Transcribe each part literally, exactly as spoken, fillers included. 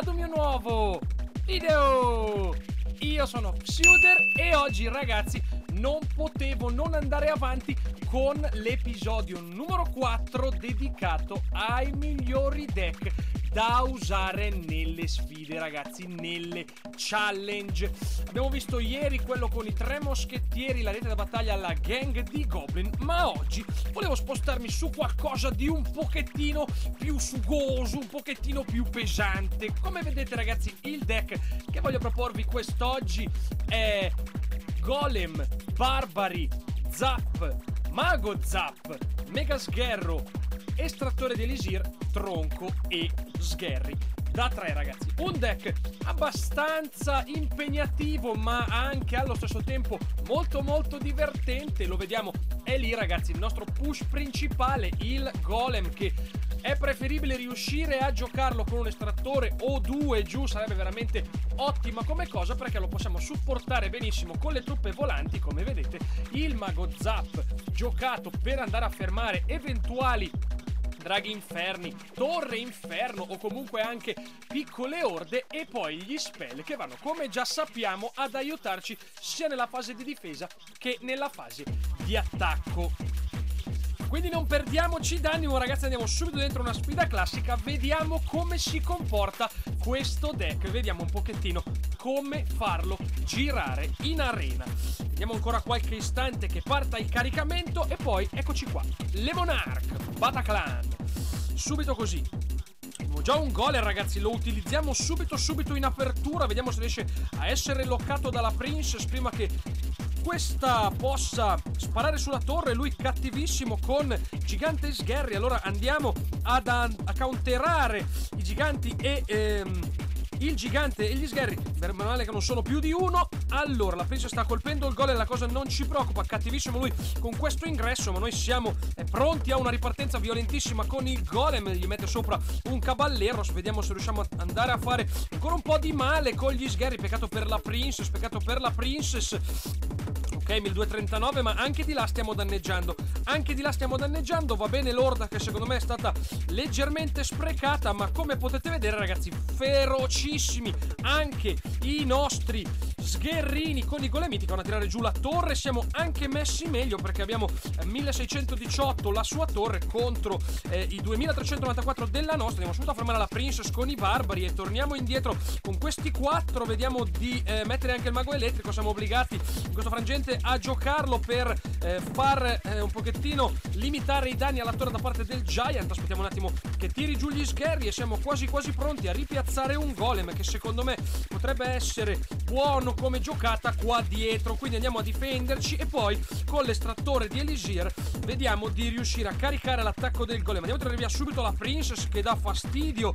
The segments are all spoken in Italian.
ad un mio nuovo video. Io sono Pseuder e oggi ragazzi non potevo non andare avanti con l'episodio numero quattro dedicato ai migliori deck da usare nelle sfide, ragazzi, nelle challenge. Abbiamo visto ieri quello con i tre moschettieri, la rete da battaglia alla gang di Goblin, ma oggi volevo spostarmi su qualcosa di un pochettino più sugoso, un pochettino più pesante. Come vedete ragazzi, il deck che voglio proporvi quest'oggi è Golem, Barbari, Zap, Mago Zap, Mega Sgherro, Estrattore di Elisir, Tronco e Sgherri. Da tre ragazzi, un deck abbastanza impegnativo ma anche allo stesso tempo molto molto divertente. Lo vediamo, è lì ragazzi il nostro push principale, il Golem, che è preferibile riuscire a giocarlo con un estrattore o due giù, sarebbe veramente ottima come cosa perché lo possiamo supportare benissimo con le truppe volanti. Come vedete, il Mago Zap giocato per andare a fermare eventuali draghi inferni, torre inferno o comunque anche piccole orde, e poi gli spell che vanno, come già sappiamo, ad aiutarci sia nella fase di difesa che nella fase di attacco. Quindi non perdiamoci d'animo ragazzi, andiamo subito dentro una sfida classica, vediamo come si comporta questo deck, vediamo un pochettino come farlo girare in arena. Vediamo ancora qualche istante che parta il caricamento e poi eccoci qua, le Monarch, Bataclan, subito così. Abbiamo già un golem ragazzi, lo utilizziamo subito subito in apertura, vediamo se riesce a essere loccato dalla Princess prima che questa possa sparare sulla torre. Lui cattivissimo con Gigante Sgherri, allora andiamo ad, a counterare i giganti e ehm, il gigante e gli sgherri, per male che non sono più di uno. Allora la Princess sta colpendo il golem, la cosa non ci preoccupa, cattivissimo lui con questo ingresso, ma noi siamo eh, pronti a una ripartenza violentissima con il golem. Gli mette sopra un cavallero, vediamo se riusciamo ad andare a fare ancora un po' di male con gli sgherri. Peccato per la Princess, peccato per la Princess. Ok, milleduecentotrentanove, ma anche di là stiamo danneggiando, anche di là stiamo danneggiando. Va bene l'orda che secondo me è stata leggermente sprecata, ma come potete vedere ragazzi, ferocissimi anche i nostri sgherrini con i golemiti che vanno a tirare giù la torre. Siamo anche messi meglio perché abbiamo milleseicentodiciotto la sua torre contro eh, i duemilatrecentonovantaquattro della nostra. Andiamo subito a fermare la Princess con i barbari e torniamo indietro con questi quattro. Vediamo di eh, mettere anche il mago elettrico, siamo obbligati in questo frangente a giocarlo per eh, far eh, un pochettino limitare i danni alla torre da parte del Giant. Aspettiamo un attimo che tiri giù gli sgherri e siamo quasi quasi pronti a ripiazzare un golem che secondo me potrebbe essere buono come giocata qua dietro. Quindi andiamo a difenderci e poi con l'estrattore di Elisir vediamo di riuscire a caricare l'attacco del golem. Andiamo a tirare via subito la Princess che dà fastidio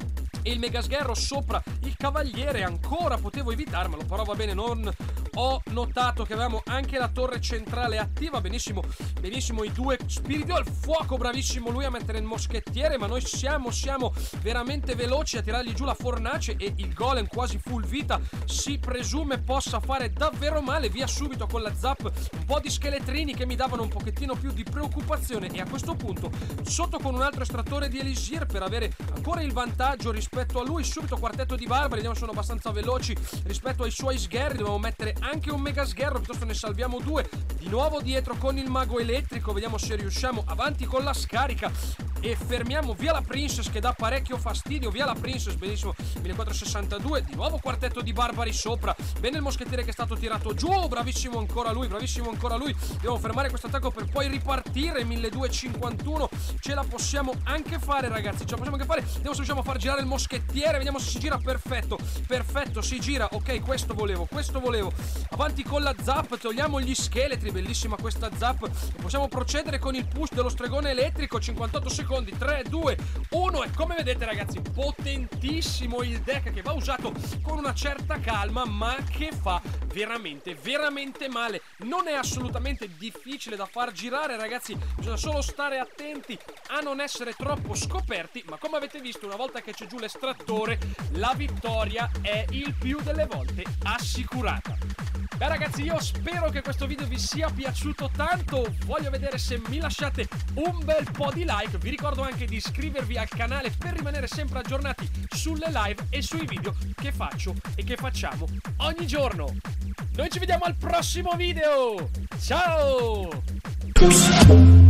e il Mega Sgherro sopra il cavaliere. Ancora potevo evitarmelo, però va bene, non ho notato che avevamo anche la torre centrale attiva. Benissimo, benissimo i due spiriti al fuoco, bravissimo lui a mettere il moschettiere, ma noi siamo, siamo veramente veloci a tirargli giù la fornace e il golem quasi full vita si presume possa fare davvero male. Via subito con la Zap un po' di scheletrini che mi davano un pochettino più di preoccupazione e a questo punto sotto con un altro estrattore di Elisir per avere ancora il vantaggio rispetto a lui. Subito quartetto di barbari, vediamo se sono abbastanza veloci rispetto ai suoi sgherri. Dobbiamo mettere anche un mega sgherro, piuttosto ne salviamo due. Di nuovo dietro con il mago elettrico, vediamo se riusciamo, avanti con la scarica e fermiamo via la Princess che dà parecchio fastidio. Via la Princess, benissimo, millequattrocentosessantadue. Di nuovo quartetto di barbari sopra, bene il moschettiere che è stato tirato giù, bravissimo ancora lui, bravissimo ancora lui. Dobbiamo fermare questo attacco per poi ripartire. Milleduecentocinquantuno, ce la possiamo anche fare ragazzi, ce la possiamo anche fare. Vediamo se riusciamo a far girare il moschettiere, vediamo se si gira. Perfetto, perfetto, si gira. Ok, questo volevo, questo volevo. Avanti con la Zap, togliamo gli scheletri, bellissima questa Zap e possiamo procedere con il push dello stregone elettrico. Cinquantotto secondi, tre, due, uno e come vedete ragazzi, potentissimo il deck che va usato con una certa calma ma che fa veramente veramente male. Non è assolutamente difficile da far girare ragazzi, bisogna solo stare attenti a non essere troppo scoperti, ma come avete visto una volta che c'è giù l'estrattore la vittoria è il più delle volte assicurata. Beh ragazzi, io spero che questo video vi sia piaciuto tanto. Voglio vedere se mi lasciate un bel po' di like. Vi ricordo anche di iscrivervi al canale per rimanere sempre aggiornati sulle live e sui video che faccio e che facciamo ogni giorno. Noi ci vediamo al prossimo video. Ciao!